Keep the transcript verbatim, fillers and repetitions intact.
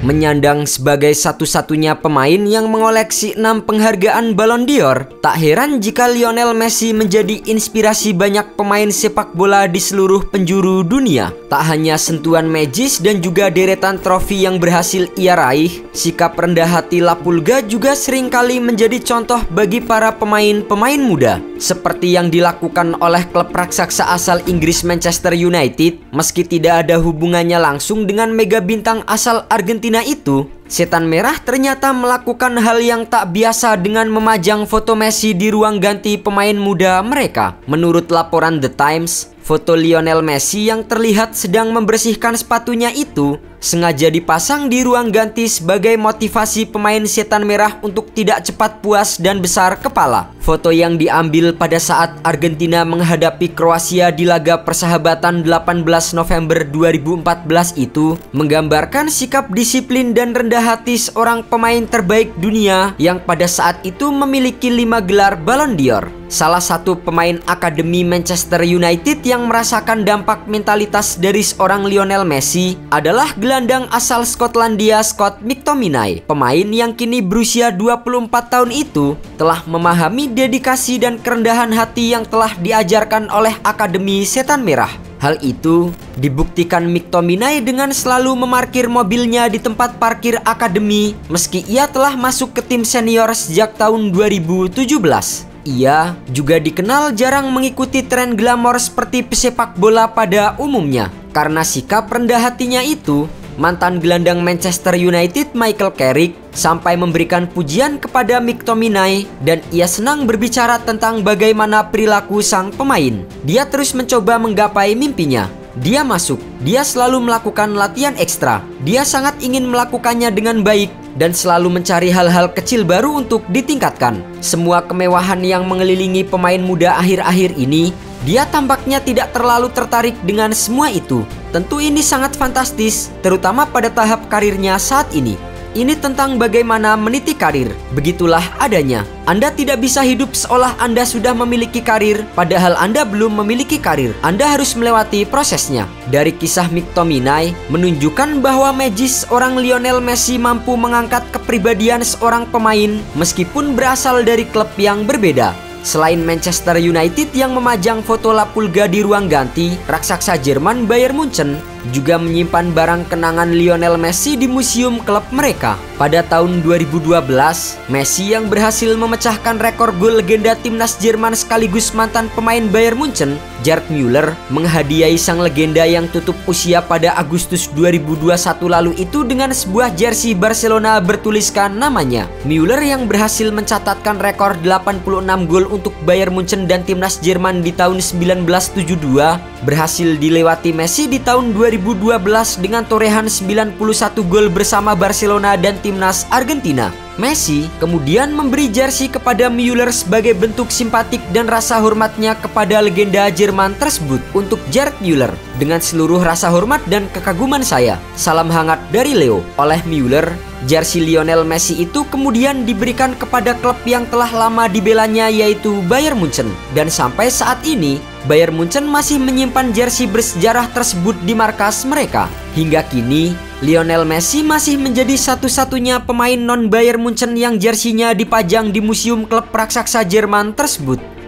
Menyandang sebagai satu-satunya pemain yang mengoleksi enam penghargaan Ballon d'Or, tak heran jika Lionel Messi menjadi inspirasi banyak pemain sepak bola di seluruh penjuru dunia. Tak hanya sentuhan magis dan juga deretan trofi yang berhasil ia raih, sikap rendah hati La Pulga juga seringkali menjadi contoh bagi para pemain-pemain muda. Seperti yang dilakukan oleh klub raksasa asal Inggris Manchester United, meski tidak ada hubungannya langsung dengan mega bintang asal Argentina itu, Setan Merah ternyata melakukan hal yang tak biasa dengan memajang foto Messi di ruang ganti pemain muda mereka. Menurut laporan The Times, foto Lionel Messi yang terlihat sedang membersihkan sepatunya itu sengaja dipasang di ruang ganti sebagai motivasi pemain Setan Merah untuk tidak cepat puas dan besar kepala. Foto yang diambil pada saat Argentina menghadapi Kroasia di laga persahabatan delapan belas November dua ribu empat belas itu menggambarkan sikap disiplin dan rendah hati seorang pemain terbaik dunia yang pada saat itu memiliki lima gelar Ballon d'Or. Salah satu pemain akademi Manchester United yang merasakan dampak mentalitas dari seorang Lionel Messi adalah gelandang asal Skotlandia Scott McTominay. Pemain yang kini berusia dua puluh empat tahun itu telah memahami dedikasi dan kerendahan hati yang telah diajarkan oleh Akademi Setan Merah. Hal itu dibuktikan McTominay dengan selalu memarkir mobilnya di tempat parkir akademi meski ia telah masuk ke tim senior sejak tahun dua ribu tujuh belas. Ia juga dikenal jarang mengikuti tren glamor seperti pesepak bola pada umumnya. Karena sikap rendah hatinya itu, mantan gelandang Manchester United Michael Carrick sampai memberikan pujian kepada McTominay dan ia senang berbicara tentang bagaimana perilaku sang pemain. Dia terus mencoba menggapai mimpinya. Dia masuk, dia selalu melakukan latihan ekstra. Dia sangat ingin melakukannya dengan baik dan selalu mencari hal-hal kecil baru untuk ditingkatkan. Semua kemewahan yang mengelilingi pemain muda akhir-akhir ini, dia tampaknya tidak terlalu tertarik dengan semua itu. Tentu ini sangat fantastis, terutama pada tahap karirnya saat ini. Ini tentang bagaimana meniti karir. Begitulah adanya. Anda tidak bisa hidup seolah Anda sudah memiliki karir, padahal Anda belum memiliki karir. Anda harus melewati prosesnya. Dari kisah McTominay menunjukkan bahwa magis seorang Lionel Messi mampu mengangkat kepribadian seorang pemain meskipun berasal dari klub yang berbeda. Selain Manchester United yang memajang foto La Pulga di ruang ganti, raksasa Jerman Bayern Munchen juga menyimpan barang kenangan Lionel Messi di museum klub mereka. Pada tahun dua ribu dua belas, Messi yang berhasil memecahkan rekor gol legenda timnas Jerman sekaligus mantan pemain Bayern Munchen, Gerd Müller, menghadiahi sang legenda yang tutup usia pada Agustus dua ribu dua puluh satu lalu itu dengan sebuah jersey Barcelona bertuliskan namanya. Müller yang berhasil mencatatkan rekor delapan puluh enam gol untuk Bayern Munchen dan timnas Jerman di tahun seribu sembilan ratus tujuh puluh dua berhasil dilewati Messi di tahun dua ribu dua belas dengan torehan sembilan puluh satu gol bersama Barcelona dan timnas Argentina. Messi kemudian memberi jersey kepada Müller sebagai bentuk simpatik dan rasa hormatnya kepada legenda Jerman tersebut. Untuk Gerd Müller, dengan seluruh rasa hormat dan kekaguman saya, salam hangat dari Leo. Oleh Müller, jersey Lionel Messi itu kemudian diberikan kepada klub yang telah lama dibelanya yaitu Bayern Munchen. Dan sampai saat ini, Bayern Munchen masih menyimpan jersey bersejarah tersebut di markas mereka. Hingga kini, Lionel Messi masih menjadi satu-satunya pemain non-Bayern Munchen yang jersinya dipajang di museum klub raksasa Jerman tersebut.